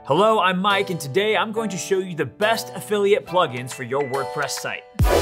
Hello, I'm Mike, and today I'm going to show you the best affiliate plugins for your WordPress site.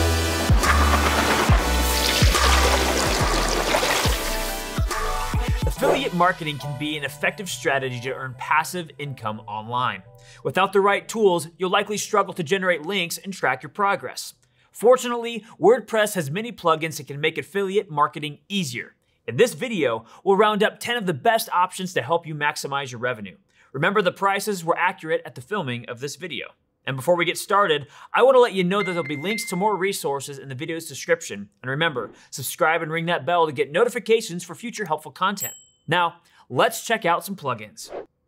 Affiliate marketing can be an effective strategy to earn passive income online. Without the right tools, you'll likely struggle to generate links and track your progress. Fortunately, WordPress has many plugins that can make affiliate marketing easier. In this video, we'll round up 10 of the best options to help you maximize your revenue. Remember, the prices were accurate at the filming of this video. And before we get started, I want to let you know that there'll be links to more resources in the video's description. And remember, subscribe and ring that bell to get notifications for future helpful content. Now, let's check out some plugins.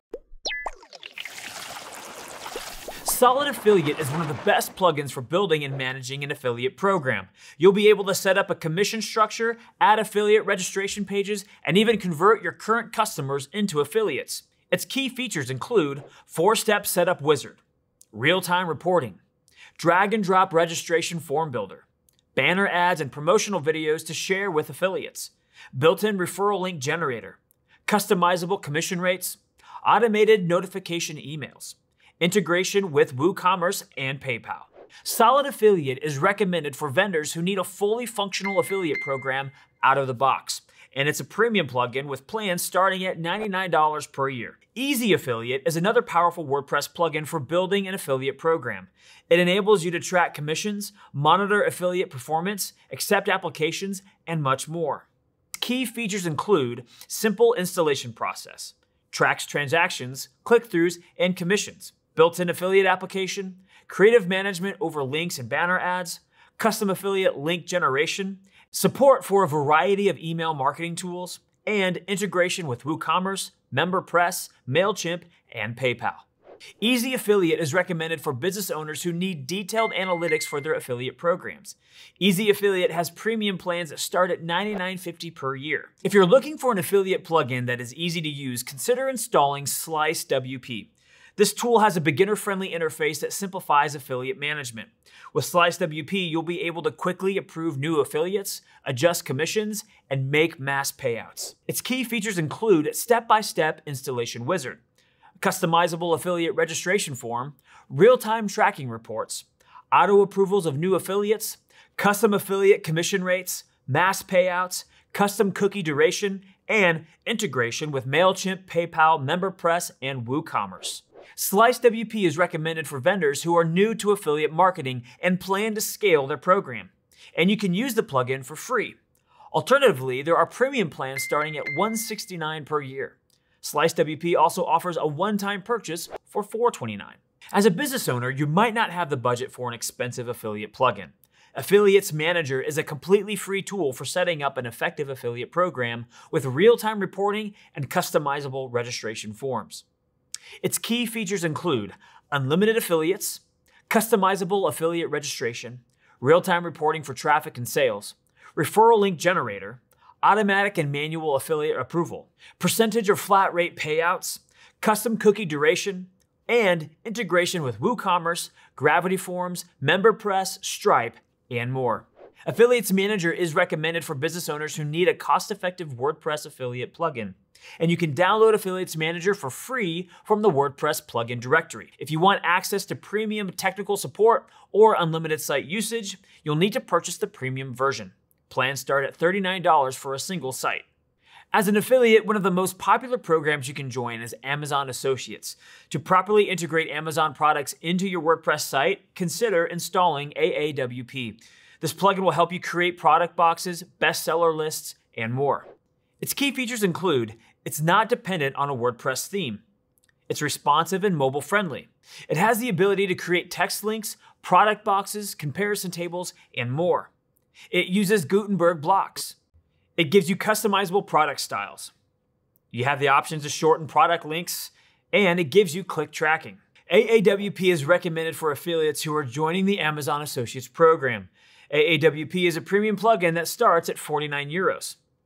Solid Affiliate is one of the best plugins for building and managing an affiliate program. You'll be able to set up a commission structure, add affiliate registration pages, and even convert your current customers into affiliates. Its key features include 4-step setup wizard, real-time reporting, drag and drop registration form builder, banner ads and promotional videos to share with affiliates, built-in referral link generator, customizable commission rates, automated notification emails, integration with WooCommerce and PayPal. Solid Affiliate is recommended for vendors who need a fully functional affiliate program out of the box. And it's a premium plugin with plans starting at $99 per year. Easy Affiliate is another powerful WordPress plugin for building an affiliate program. It enables you to track commissions, monitor affiliate performance, accept applications, and much more. Key features include simple installation process, tracks transactions, click-throughs, and commissions, built-in affiliate application, creative management over links and banner ads, custom affiliate link generation, support for a variety of email marketing tools, and integration with WooCommerce, MemberPress, MailChimp, and PayPal. Easy Affiliate is recommended for business owners who need detailed analytics for their affiliate programs. Easy Affiliate has premium plans that start at $99.50 per year. If you're looking for an affiliate plugin that is easy to use, consider installing SliceWP. This tool has a beginner-friendly interface that simplifies affiliate management. With SliceWP, you'll be able to quickly approve new affiliates, adjust commissions, and make mass payouts. Its key features include step-by-step installation wizard, customizable affiliate registration form, real-time tracking reports, auto-approvals of new affiliates, custom affiliate commission rates, mass payouts, custom cookie duration, and integration with MailChimp, PayPal, MemberPress, and WooCommerce. SliceWP is recommended for vendors who are new to affiliate marketing and plan to scale their program. And you can use the plugin for free. Alternatively, there are premium plans starting at $169 per year. SliceWP also offers a one-time purchase for $429. As a business owner, you might not have the budget for an expensive affiliate plugin. Affiliates Manager is a completely free tool for setting up an effective affiliate program with real-time reporting and customizable registration forms. Its key features include unlimited affiliates, customizable affiliate registration, real-time reporting for traffic and sales, referral link generator, automatic and manual affiliate approval, percentage or flat rate payouts, custom cookie duration, and integration with WooCommerce, Gravity Forms, MemberPress, Stripe, and more. Affiliates Manager is recommended for business owners who need a cost-effective WordPress affiliate plugin. And you can download Affiliates Manager for free from the WordPress plugin directory. If you want access to premium technical support or unlimited site usage, you'll need to purchase the premium version. Plans start at $39 for a single site. As an affiliate, one of the most popular programs you can join is Amazon Associates. To properly integrate Amazon products into your WordPress site, consider installing AAWP. This plugin will help you create product boxes, bestseller lists, and more. Its key features include, it's not dependent on a WordPress theme. It's responsive and mobile friendly. It has the ability to create text links, product boxes, comparison tables, and more. It uses Gutenberg blocks. It gives you customizable product styles. You have the option to shorten product links, and it gives you click tracking. AAWP is recommended for affiliates who are joining the Amazon Associates program. AAWP is a premium plugin that starts at €49.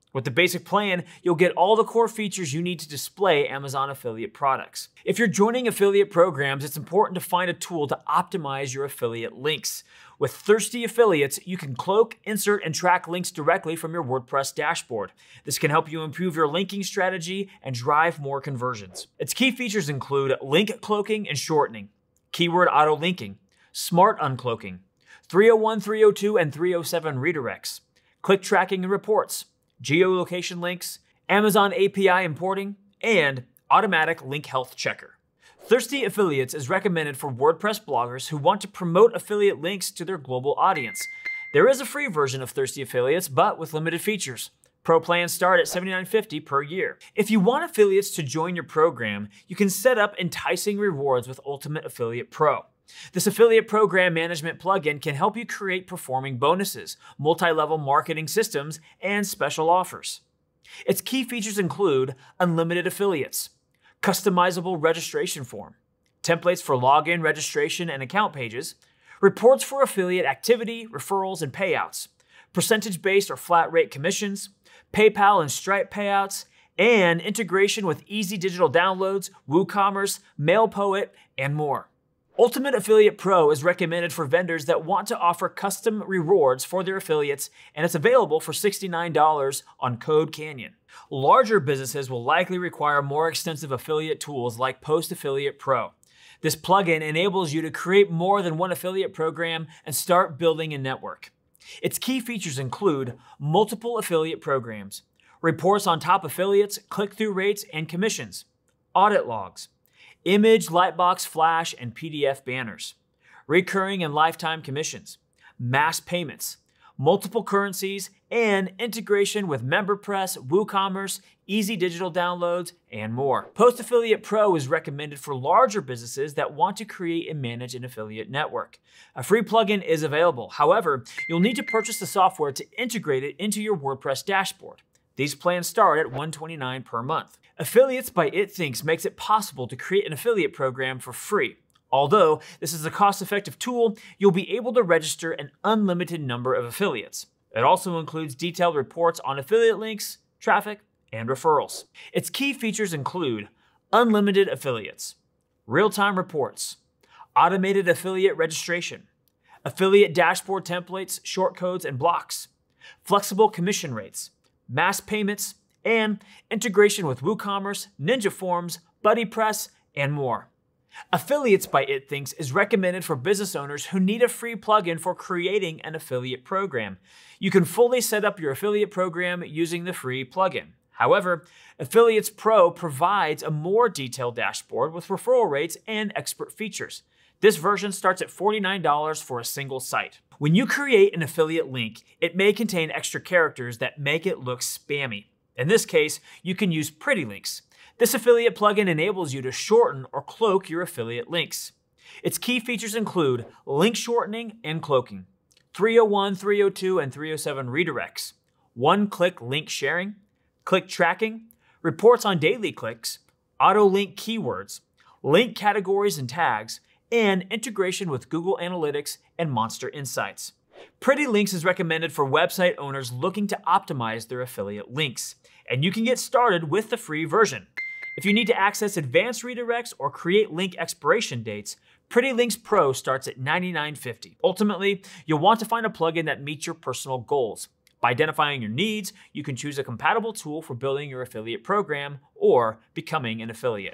With the basic plan, you'll get all the core features you need to display Amazon affiliate products. If you're joining affiliate programs, it's important to find a tool to optimize your affiliate links. With Thirsty Affiliates, you can cloak, insert, and track links directly from your WordPress dashboard. This can help you improve your linking strategy and drive more conversions. Its key features include link cloaking and shortening, keyword auto linking, smart uncloaking, 301, 302, and 307 redirects, click tracking and reports, geolocation links, Amazon API importing, and automatic link health checker. Thirsty Affiliates is recommended for WordPress bloggers who want to promote affiliate links to their global audience. There is a free version of Thirsty Affiliates, but with limited features. Pro plans start at $79.50 per year. If you want affiliates to join your program, you can set up enticing rewards with Ultimate Affiliate Pro. This affiliate program management plugin can help you create performing bonuses, multi-level marketing systems, and special offers. Its key features include unlimited affiliates, customizable registration form, templates for login, registration, and account pages, reports for affiliate activity, referrals, and payouts, percentage-based or flat rate commissions, PayPal and Stripe payouts, and integration with easy digital downloads, WooCommerce, MailPoet, and more. Ultimate Affiliate Pro is recommended for vendors that want to offer custom rewards for their affiliates, and it's available for $69 on Code Canyon. Larger businesses will likely require more extensive affiliate tools like Post Affiliate Pro. This plugin enables you to create more than one affiliate program and start building a network. Its key features include multiple affiliate programs, reports on top affiliates, click-through rates, and commissions, audit logs, image, Lightbox, Flash, and PDF banners, recurring and lifetime commissions, mass payments, multiple currencies, and integration with MemberPress, WooCommerce, easy digital downloads, and more. Post Affiliate Pro is recommended for larger businesses that want to create and manage an affiliate network. A free plugin is available. However, you'll need to purchase the software to integrate it into your WordPress dashboard. These plans start at $129 per month. Affiliates by itthinx makes it possible to create an affiliate program for free. Although this is a cost-effective tool, you'll be able to register an unlimited number of affiliates. It also includes detailed reports on affiliate links, traffic, and referrals. Its key features include unlimited affiliates, real-time reports, automated affiliate registration, affiliate dashboard templates, shortcodes, and blocks, flexible commission rates, mass payments, and integration with WooCommerce, Ninja Forms, BuddyPress, and more. Affiliates by itthinx is recommended for business owners who need a free plugin for creating an affiliate program. You can fully set up your affiliate program using the free plugin. However, Affiliates Pro provides a more detailed dashboard with referral rates and expert features. This version starts at $49 for a single site. When you create an affiliate link, it may contain extra characters that make it look spammy. In this case, you can use pretty links. This affiliate plugin enables you to shorten or cloak your affiliate links. Its key features include link shortening and cloaking, 301, 302, and 307 redirects, one-click link sharing, click tracking, reports on daily clicks, auto-link keywords, link categories and tags, and integration with Google Analytics and Monster Insights. Pretty Links is recommended for website owners looking to optimize their affiliate links, and you can get started with the free version. If you need to access advanced redirects or create link expiration dates, Pretty Links Pro starts at $99.50. Ultimately, you'll want to find a plugin that meets your personal goals. By identifying your needs, you can choose a compatible tool for building your affiliate program or becoming an affiliate.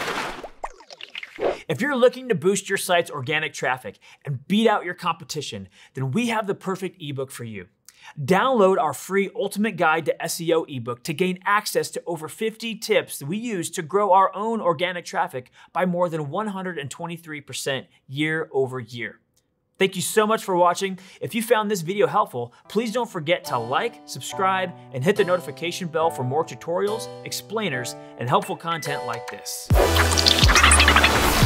If you're looking to boost your site's organic traffic and beat out your competition, then we have the perfect ebook for you. Download our free Ultimate Guide to SEO ebook to gain access to over 50 tips that we use to grow our own organic traffic by more than 123% year over year. Thank you so much for watching. If you found this video helpful, please don't forget to like, subscribe, and hit the notification bell for more tutorials, explainers, and helpful content like this.